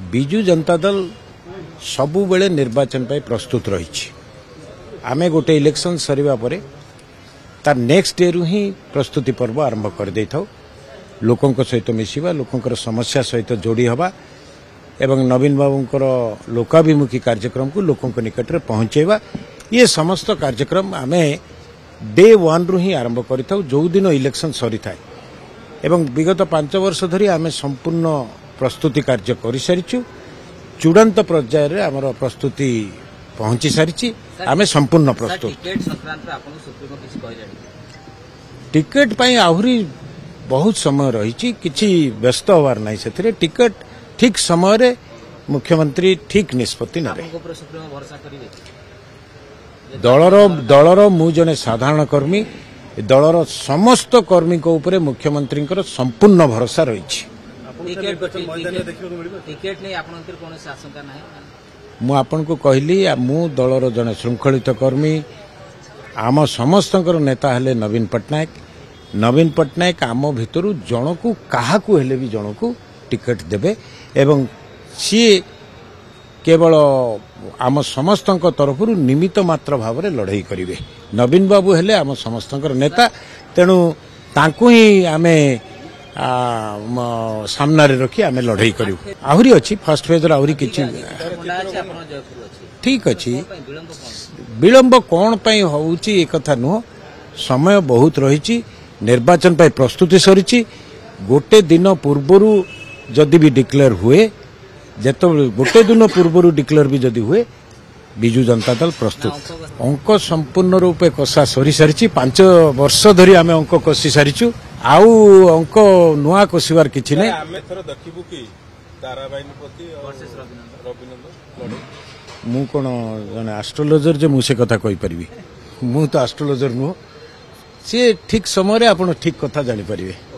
विजु जनता दल सबु बेले निर्वाचन पर प्रस्तुत रही। आमे गोटे इलेक्शन सरीबा परे तार नेक्स्ट डे रु ही प्रस्तुति पर्व आरंभ कर दे था। लोकों सहित मिसिबा, लोकों समस्या सहित जोड़ी हवा एवं नवीन बाबूंकर लोकाभिमुखी कार्यक्रम को लोकों निकट में पहुंचेबा, ये समस्त कार्यक्रम आमे डे 1 रु ही आरंभ करिथाउ जो दिन इलेक्शन सरी थाए। एवं विगत 5 वर्ष धरी आमे संपूर्ण प्रस्तुति कार्य कर सारिछु। चूड़ांत पर्याय रे हमर प्रस्तुति पहुंची सारिछि। आमे संपूर्ण प्रस्तुत। टिकट पई आहुरी बहुत समय रही, किछि व्यस्त होवार नाही। सेथिरे टिकट ठीक समय रे मुख्यमंत्री ठीक निष्पत्ति नेबे। दलर मु जने साधारण कर्मी, दलर समस्त कर्मी को ऊपर मुख्यमंत्री संपूर्ण भरोसा रही। मु आपन को कहली मु दलर जने श्रृंखलित कर्मी। आम समस्त नेता हेले नवीन पट्टनायक। नवीन पट्टनायक आम भितर जन को क्या भी जन को टिकट देबे एवं सी केवल आम समस्त तरफ निमित्त मात्र भाव में लड़ाई करेंगे। नवीन बाबू हेले आम समस्त नेता, तेणु तांकु ही आमे सामना रे रखी आमे लड़ाई करू। आहुरी अच्छी फर्स्ट फेज आहुरी किछि ठीक अच्छी। विलंब कौन पाई होउची ए कथा नुह, समय बहुत रही। निर्वाचन पाई प्रस्तुति सरी। गोटे दिन पूर्वर जदि भी डिक्लेयर हुए, जेतो गोटे दिन पूर्वर डिक्लेयर भी जदि हुए, विजु जनता दल प्रस्तुत। अंक संपूर्ण रूपे कषा सरी सारी। 5 वर्ष धरी आमे अंक कषि सारिछु। आउ अंक नुआ कषिबार किछि नै। मु कोन जने एस्ट्रोलॉजर जे मुसे कथा कहि परबी? मु तो एस्ट्रोलॉजर नुह। से ठीक समय रे आपण ठीक कथा जानि परिबे।